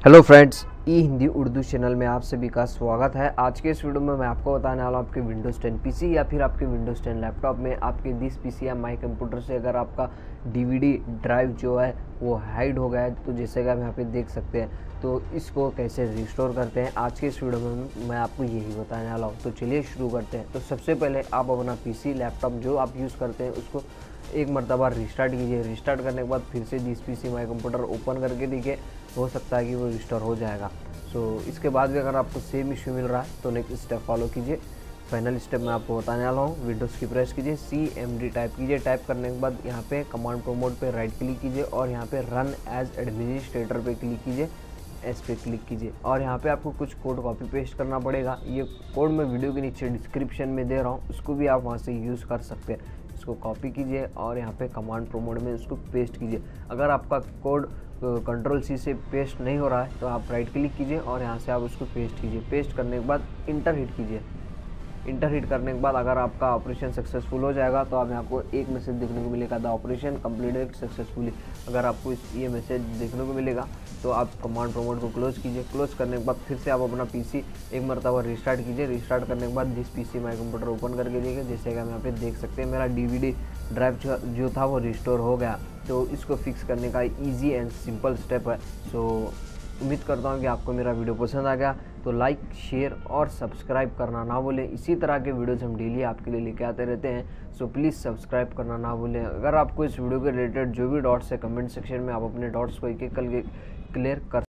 Hello friends, ई Hindi Urdu channel में आप सभी का स्वागत है। आज के इस वीडियो में मैं आपको बताने वाला हूँ आपके विंडोज़ 10 पीसी या फिर आपके विंडोज़ 10 लैपटॉप में आपके दिस पीसी या माई कंप्यूटर से अगर आपका डीवीडी ड्राइव जो है वो हाइड हो गया है, तो जैसे कि आप यहाँ पे देख सकते हैं, तो इसको कैसे रिस्टोर करते हैं आज के इस वीडियो में मैं आपको यही बताने वाला हूँ। तो चलिए शुरू करते हैं। तो सबसे पहले आप अपना पीसी लैपटॉप जो आप यूज़ करते हैं उसको एक मरतबा रिस्टार्ट कीजिए। रिस्टार्ट करने के बाद फिर से this PC my computer open करके देखिए, हो सकता है कि वो रिस्टोर हो जाएगा। इसके बाद भी अगर आपको सेम इश्यू मिल रहा है तो नेक्स्ट स्टेप फॉलो कीजिए। फाइनल स्टेप मैं आपको बताने वाला हूँ। विंडोज़ की प्रेस कीजिए, CMD टाइप कीजिए। टाइप करने के बाद यहाँ पे कमांड प्रोमोट पे राइट क्लिक कीजिए और यहाँ पे रन एज एडमिनिस्ट्रेटर पे क्लिक कीजिए, एस पे क्लिक कीजिए और यहाँ पे आपको कुछ कोड कॉपी पेस्ट करना पड़ेगा। ये कोड मैं वीडियो के नीचे डिस्क्रिप्शन में दे रहा हूँ, उसको भी आप वहाँ से यूज़ कर सकते हैं। इसको कॉपी कीजिए और यहाँ पे कमांड प्रोमोट में उसको पेस्ट कीजिए। अगर आपका कोड कंट्रोल-C से पेस्ट नहीं हो रहा है तो आप राइट क्लिक कीजिए और यहाँ से आप उसको पेस्ट कीजिए। पेस्ट करने के बाद इंटर हिट कीजिए। इंटर हिट करने के बाद अगर आपका ऑपरेशन सक्सेसफुल हो जाएगा तो आप यहाँ को एक मैसेज देखने को मिलेगा, द ऑपरेशन कंप्लीटेड सक्सेसफुली। अगर आपको ये मैसेज देखने को मिलेगा तो आप कमांड प्रोमोट को क्लोज कीजिए। क्लोज करने के बाद फिर से आप अपना पीसी एक मरतबा रिस्टार्ट कीजिए। रिस्टार्ट करने के बाद this PC my computer open करके देखिए। जैसे कि हम यहाँ पे देख सकते हैं, मेरा डीवीडी ड्राइव जो था वो रिस्टोर हो गया। तो इसको फिक्स करने का ईजी एंड सिंपल स्टेप है। उम्मीद करता हूँ कि आपको मेरा वीडियो पसंद आ गया। तो लाइक, शेयर और सब्सक्राइब करना ना भूलें। इसी तरह के वीडियोज़ हम डेली आपके लिए लेके आते रहते हैं। प्लीज़ सब्सक्राइब करना ना भूलें। अगर आपको इस वीडियो के रिलेटेड जो भी डाउट्स है, कमेंट सेक्शन में आप अपने डाउट्स को एक एक करके क्लियर कर